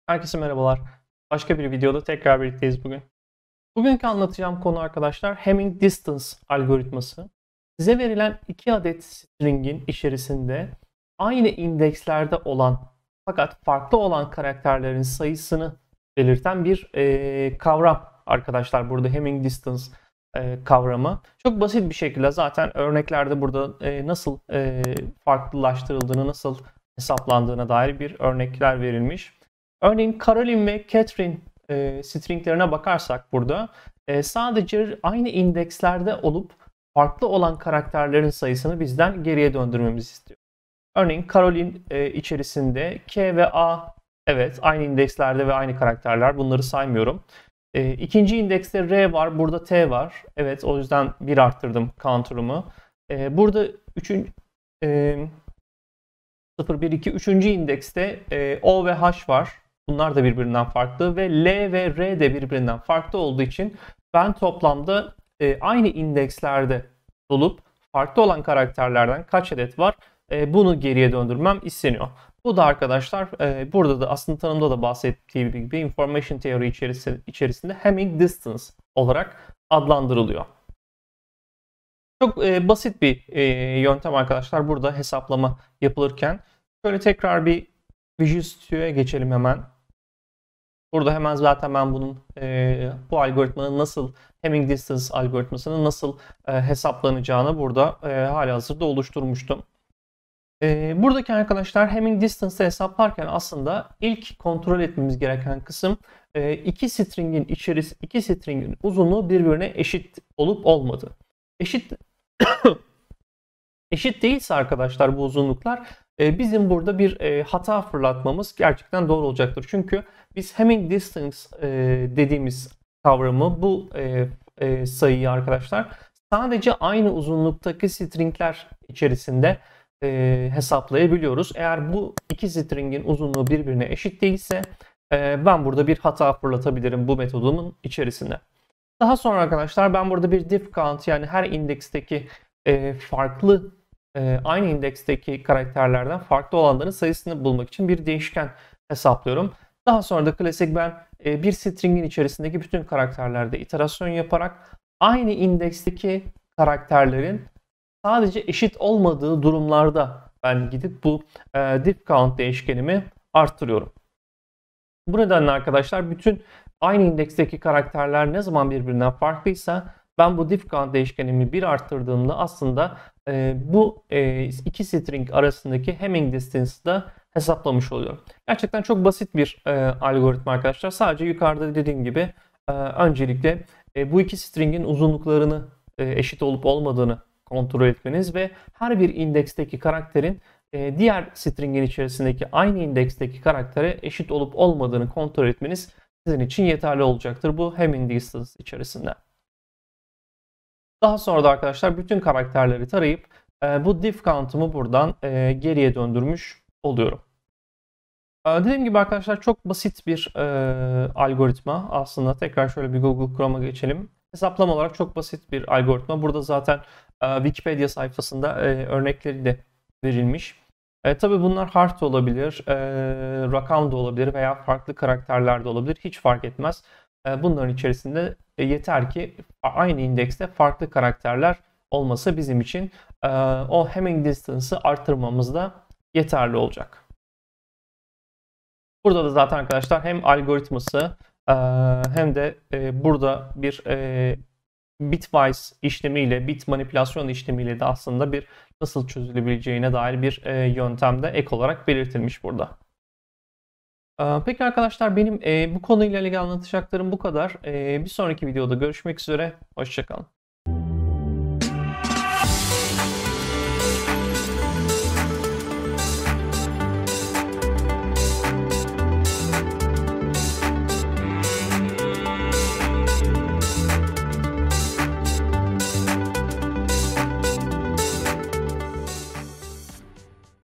Herkese merhabalar. Başka bir videoda tekrar birlikteyiz bugün. Bugünkü anlatacağım konu arkadaşlar Hamming Distance algoritması. Size verilen 2 adet string'in içerisinde aynı indekslerde olan fakat farklı olan karakterlerin sayısını belirten bir kavram arkadaşlar. Burada Hamming Distance kavramı. Çok basit bir şekilde zaten örneklerde burada nasıl farklılaştırıldığını, nasıl hesaplandığına dair bir örnekler verilmiş. Örneğin Caroline ve Catherine stringlerine bakarsak burada sadece aynı indekslerde olup farklı olan karakterlerin sayısını bizden geriye döndürmemizi istiyor. Örneğin Caroline içerisinde K ve A evet aynı indekslerde ve aynı karakterler. Bunları saymıyorum. İkinci indekste R var. Burada T var. Evet o yüzden 1 arttırdım counter'ımı. Burada 0, 1, 2, 3. indekste O ve H var. Bunlar da birbirinden farklı ve L ve R de birbirinden farklı olduğu için ben toplamda aynı indekslerde olup farklı olan karakterlerden kaç adet var bunu geriye döndürmem isteniyor. Bu da arkadaşlar burada da aslında tanımda da bahsettiğim gibi information theory içerisinde Hamming Distance olarak adlandırılıyor. Çok basit bir yöntem arkadaşlar burada hesaplama yapılırken. Şöyle tekrar bir Visual Studio'ya geçelim hemen. Burada hemen zaten ben bunun bu algoritmanın nasıl Hamming Distance algoritmasının nasıl hesaplanacağını burada halihazırda oluşturmuştum. Buradaki arkadaşlar Hamming Distance'ı hesaplarken aslında ilk kontrol etmemiz gereken kısım iki stringin uzunluğu birbirine eşit olup olmadığı. Eşit değilse arkadaşlar bu uzunluklar bizim burada bir hata fırlatmamız gerçekten doğru olacaktır. Çünkü biz Hamming Distance dediğimiz kavramı bu sayıyı arkadaşlar sadece aynı uzunluktaki stringler içerisinde hesaplayabiliyoruz. Eğer bu iki stringin uzunluğu birbirine eşit değilse ben burada bir hata fırlatabilirim bu metodumun içerisinde. Daha sonra arkadaşlar ben burada bir diff count yani her indeksteki farklı aynı indeksteki karakterlerden farklı olanların sayısını bulmak için bir değişken hesaplıyorum. Daha sonra da klasik ben bir stringin içerisindeki bütün karakterlerde iterasyon yaparak aynı indeksteki karakterlerin sadece eşit olmadığı durumlarda ben gidip bu diff count değişkenimi arttırıyorum. Bu nedenle arkadaşlar bütün aynı indeksteki karakterler ne zaman birbirinden farklıysa ben bu diff count değişkenimi 1 arttırdığımda aslında bu iki string arasındaki Hamming distance'ı da hesaplamış oluyorum. Gerçekten çok basit bir algoritma arkadaşlar. Sadece yukarıda dediğim gibi öncelikle bu iki stringin uzunluklarını eşit olup olmadığını kontrol etmeniz ve her bir indeksteki karakterin diğer stringin içerisindeki aynı indeksteki karaktere eşit olup olmadığını kontrol etmeniz sizin için yeterli olacaktır bu Hamming distance içerisinde. Daha sonra da arkadaşlar bütün karakterleri tarayıp bu diff count'ımı buradan geriye döndürmüş oluyorum. Dediğim gibi arkadaşlar çok basit bir algoritma. Aslında tekrar şöyle bir Google Chrome'a geçelim. Hesaplama olarak çok basit bir algoritma. Burada zaten Wikipedia sayfasında örnekleri de verilmiş. Tabii bunlar harf de olabilir, rakam da olabilir veya farklı karakterler de olabilir. Hiç fark etmez. Bunların içerisinde yeter ki aynı indekste farklı karakterler olması bizim için o Hamming distance'ı arttırmamız da yeterli olacak. Burada da zaten arkadaşlar hem algoritması hem de burada bir bitwise işlemiyle, bit manipülasyon işlemiyle de aslında bir nasıl çözülebileceğine dair bir yöntem de ek olarak belirtilmiş burada. Peki arkadaşlar benim bu konuyla ilgili anlatacaklarım bu kadar. Bir sonraki videoda görüşmek üzere. Hoşça kalın.